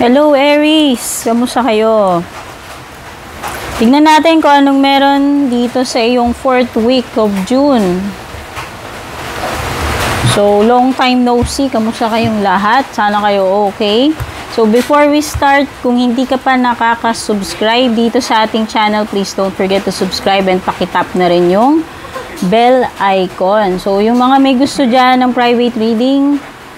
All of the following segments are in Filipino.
Hello Aries! Kamusta kayo? Tignan natin kung anong meron dito sa iyong 4th week of June. So, long time no see. Kamusta kayong lahat? Sana kayo okay. So, before we start, kung hindi ka pa nakaka-subscribe dito sa ating channel, please don't forget to subscribe and pakitap na rin yung bell icon. So, yung mga may gusto dyan ng private reading,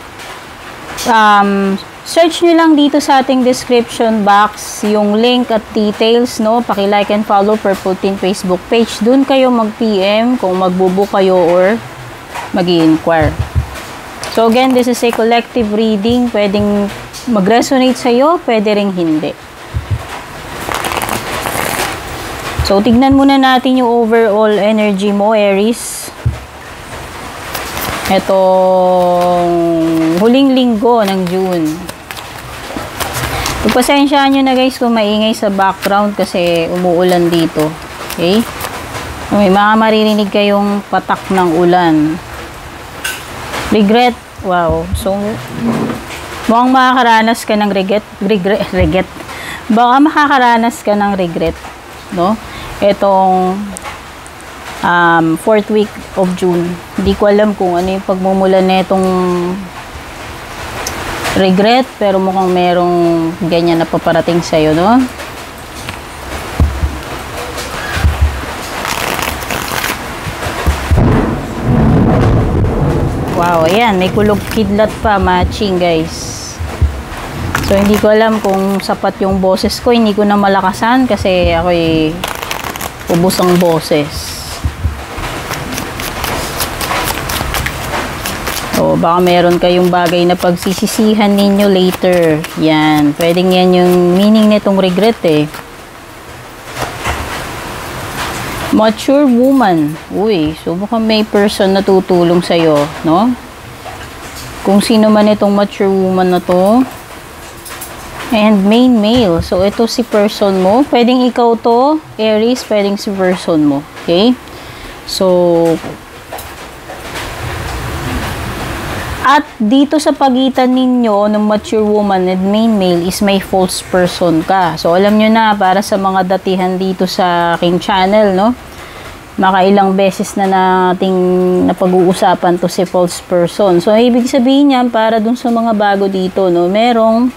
search nyo lang dito sa ating description box yung link at details, no? Paki-like and follow Purple Team Facebook page. Doon kayo mag-PM kung magbubook kayo or mag-i-inquire. So again, this is a collective reading. Pwedeng mag-resonate sa'yo, pwede ring hindi. So tignan muna natin yung overall energy mo, Aries. Itong huling linggo ng June. Pagpasensyaan nyo na guys kung maingay sa background kasi umuulan dito. Okay? May mga maririnig kayong patak ng ulan. Regret. Wow. So, mukhang makakaranas ka ng regret. Baka makakaranas ka ng regret. No? Itong 4th week of June. Hindi ko alam kung ano yung pagmumulan na itong regret, pero mukhang merong ganyan na paparating sa'yo, no? Wow, ayan, may kulog kidlat pa, matching, guys. So, hindi ko alam kung sapat yung boses ko. Hindi ko na malakasan kasi ako'y ubos ang boses. O, baka meron kayong bagay na pagsisisihan ninyo later. Yan. Pwedeng yan yung meaning nitong regret eh. Mature woman. Uy, so baka may person na tutulong sa'yo, no? Kung sino man itong mature woman na to. And main male. So, ito si person mo. Pwedeng ikaw to, Aries. Pwedeng si person mo. Okay? So, at dito sa pagitan ninyo ng mature woman and main male is may false person ka. So, alam nyo na, para sa mga datihan dito sa aking channel, no? Makailang beses na nating napag-uusapan to si false person. So, ibig sabihin niyan, para dun sa mga bago dito, no? Merong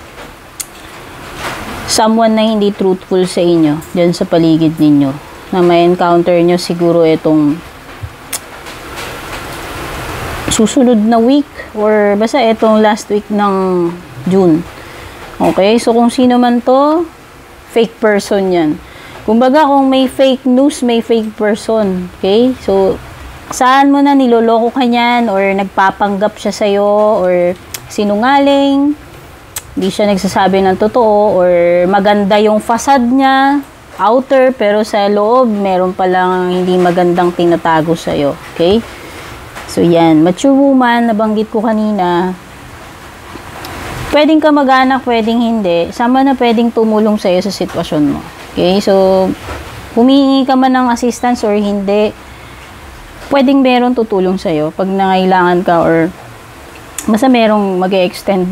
someone na hindi truthful sa inyo, dyan sa paligid ninyo. Na may encounter nyo siguro itong susunod na week or basta itong last week ng June. Okay? So, kung sino man to, fake person yan. Kumbaga, kung may fake news, may fake person. Okay? So, saan mo na niloloko ka niyan or nagpapanggap siya sa'yo or sinungaling, hindi siya nagsasabi ng totoo or maganda yung facade niya, outer, pero sa loob, meron palang hindi magandang tinatago sa'yo. Okay? So, yan. Mature woman, nabanggit ko kanina. Pwedeng ka mag-anak, pwedeng hindi. Sama na pwedeng tumulong sa'yo sa sitwasyon mo. Okay? So, humingi ka man ng assistance or hindi, pwedeng meron tutulong sa'yo pag nangailangan ka or basta merong mag-e-extend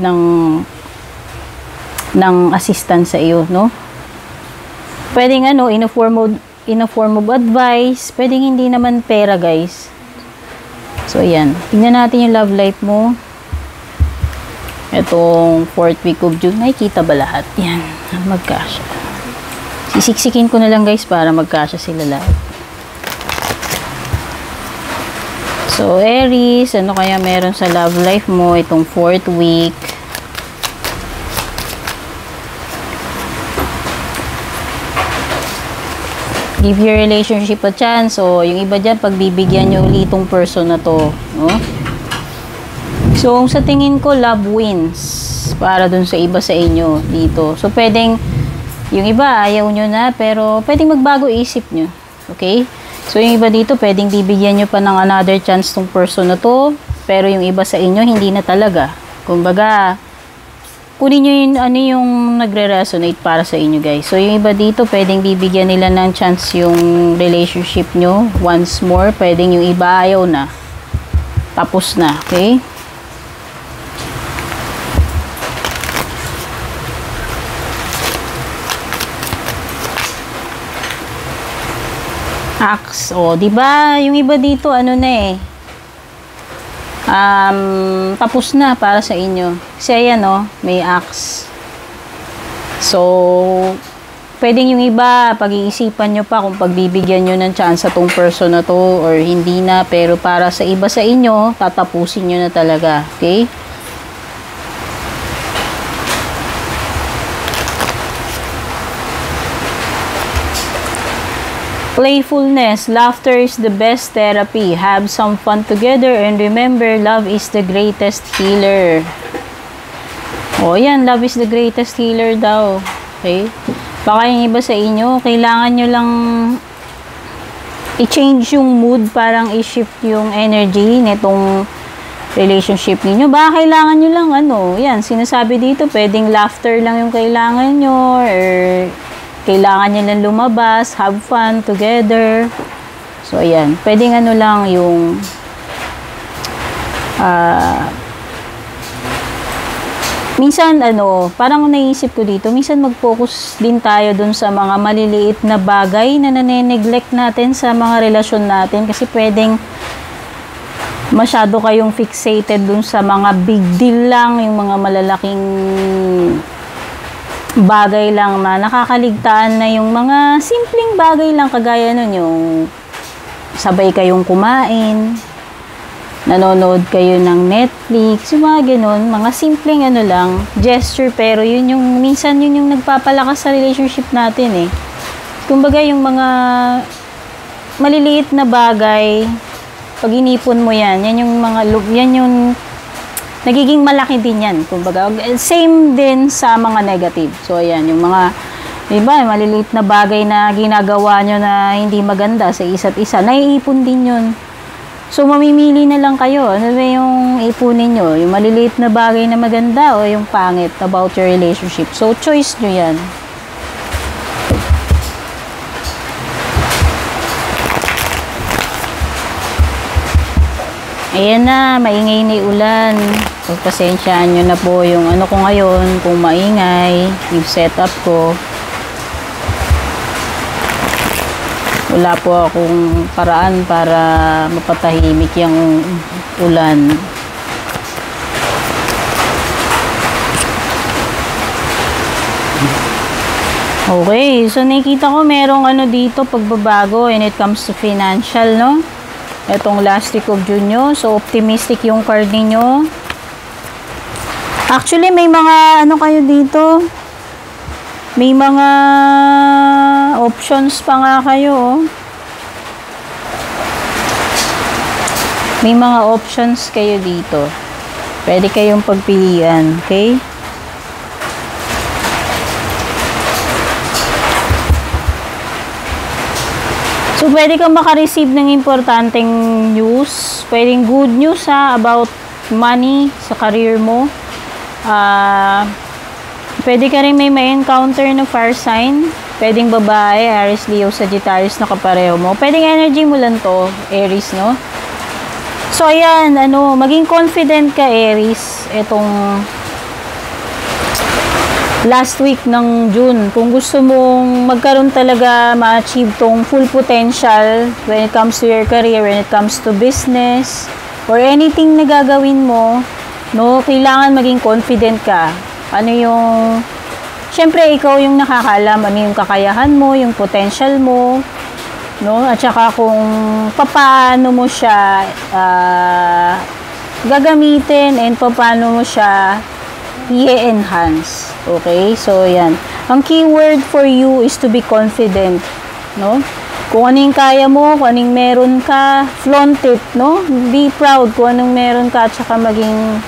ng assistance sa iyo, no? Pwedeng in a form of advice. Pwedeng hindi naman pera, guys. So, ayan. Tingnan natin yung love life mo. Itong 4th week of June. Nakikita ba lahat? Yan. Magkasya. Sisiksikin ko na lang, guys, para magkasya sila lahat. So, Aries, ano kaya meron sa love life mo itong 4th week? Give your relationship a chance. So, yung iba dyan, pagbibigyan nyo ulit itong person na to. No? So, sa tingin ko, love wins. Para dun sa iba sa inyo dito. So, pwedeng, yung iba, ayaw nyo na, pero pwedeng magbago isip nyo. Okay? So, yung iba dito, pwedeng bibigyan nyo pa ng another chance tong person na to. Pero yung iba sa inyo, hindi na talaga. Kumbaga, kunin nyo yung nagre-resonate para sa inyo, guys. So, yung iba dito, pwedeng bibigyan nila ng chance yung relationship nyo once more. Pwedeng yung iba ayaw na. Tapos na, okay? Axe. O, di ba? Yung iba dito, ano na eh. Tapos na para sa inyo. Kasi ayan, oh, may axe. So, pwedeng yung iba, pag-iisipan nyo pa kung pagbibigyan nyo ng chance sa tong person na to or hindi na. Pero para sa iba sa inyo, tatapusin nyo na talaga. Okay? Playfulness. Laughter is the best therapy. Have some fun together and remember, love is the greatest healer. O, yan. Love is the greatest healer daw. Okay? Baka yung iba sa inyo, kailangan nyo lang i-change yung mood, parang i-shift yung energy nitong relationship ninyo. Baka kailangan nyo lang, ano, yan, sinasabi dito, pwedeng laughter lang yung kailangan nyo, or kailangan nyo lang lumabas, have fun together. So, ayan. Pwedeng ano lang yung minsan, ano, parang naisip ko dito, minsan mag-focus din tayo dun sa mga maliliit na bagay na nane-neglect natin sa mga relasyon natin. Kasi pwedeng masyado kayong fixated dun sa mga big deal lang, yung mga malalaking bagay lang na nakakaligtaan na yung mga simpleng bagay lang kagaya nun, yung sabay kayong kumain, nanonood kayo ng Netflix, yung mga ganun, mga simpleng ano lang, gesture, pero yun yung, minsan yun yung nagpapalakas sa relationship natin eh. Kumbaga yung mga maliliit na bagay, pag inipon mo yan, yan yung mga, yan yung nagiging malaki din yan. Kumbaga, same din sa mga negative. So, ayan, yung mga, diba, maliliit na bagay na ginagawa nyo na hindi maganda sa isa't isa, naiipon din yun. So, mamimili na lang kayo. Ano ba yung ipunin nyo? Yung maliliit na bagay na maganda o yung pangit about your relationship? So, choice nyo yan. Ayan na, maingay na ulan. Pagpasensyaan nyo na po yung ano ko ngayon, kung maingay, yung setup ko. Wala po akong paraan para mapatahimik yung ulan. Okay, so nakita ko merong ano dito pagbabago when it comes to financial, no? Itong last week of June nyo. So, optimistic yung card ninyo. Actually, may mga ano kayo dito. May mga options pa nga kayo, oh. May mga options kayo dito. Pwede kayong pagpilian, okay? So, pwede kang makareceive ng importanteng news. Pwedeng good news about money sa career mo. Pwede ka rin may encounter na fire sign. Pwedeng babae, Aries, Leo, Sagittarius na kapareho mo. Pwedeng energy mo lang to, Aries, no? So, ayan, ano, maging confident ka, Aries, itong last week ng June. Kung gusto mong magkaroon talaga, ma-achieve tong full potential when it comes to your career, when it comes to business, or anything na gagawin mo, no, kailangan maging confident ka. Ano yung, syempre, ikaw yung nakakaalam, ano yung kakayahan mo, yung potential mo, no, at saka kung paano mo siya gagamitin and paano mo siya i-enhance. Okay? So, yan. Ang keyword for you is to be confident. No? Kung anong kaya mo, kung anong meron ka, flaunt it, no? Be proud kung anong meron ka at saka maging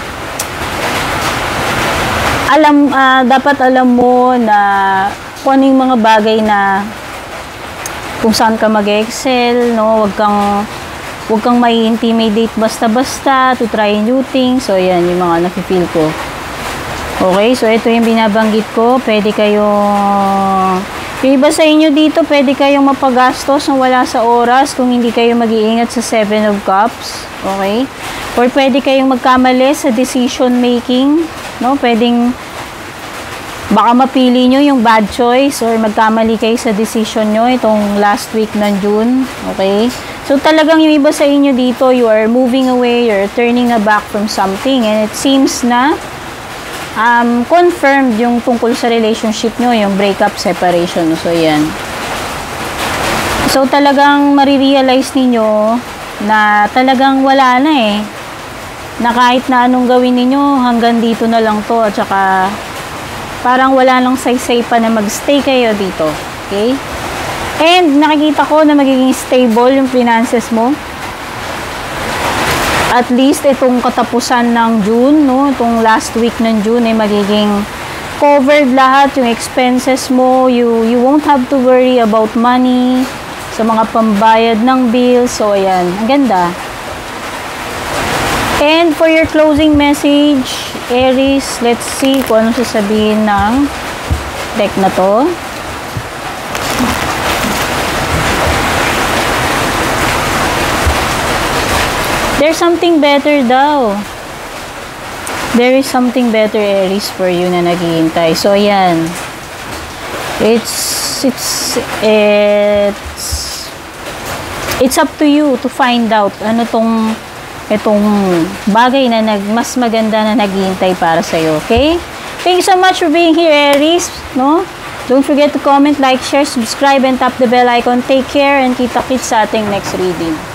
dapat alam mo na kung anong mga bagay na kung saan ka mag-excel, no? Huwag kang may intimidate basta-basta to try new things. So, yan yung mga nafe-feel ko. Okay, so ito yung binabanggit ko. Pwede kayong, yung iba sa inyo dito, pwede kayong mapagastos na wala sa oras kung hindi kayo mag-iingat sa 7 of Cups. Okay? Or pwede kayong magkamali sa decision making. No? Pwedeng Baka mapili nyo yung bad choice or magkamali kayo sa decision nyo itong last week ng June. Okay? So, talagang yung iba sa inyo dito, you are moving away, you're turning back from something. And it seems na confirmed yung tungkol sa relationship nyo, yung breakup, separation. So, yan. So, talagang marirealize ninyo na talagang wala na eh. Na kahit na anong gawin ninyo, hanggang dito na lang to. At saka, parang wala lang saysay pa na magstay kayo dito. Okay? And nakikita ko na magiging stable yung finances mo. At least itong katapusan ng June, no? Itong last week ng June ay magiging covered lahat yung expenses mo. You won't have to worry about money sa mga pambayad ng bills. So, ayan. Ang ganda. And for your closing message, Aries, let's see kung ano sasabihin ng deck na to. There's something better daw. There is something better, Aries, for you na naghihintay. So, ayan. It's up to you to find out ano itong bagay na mas maganda na naghihintay para sa'yo, okay? Thank you so much for being here, Aries, no? Don't forget to comment, like, share, subscribe, and tap the bell icon. Take care and kita-kits sa ating next reading.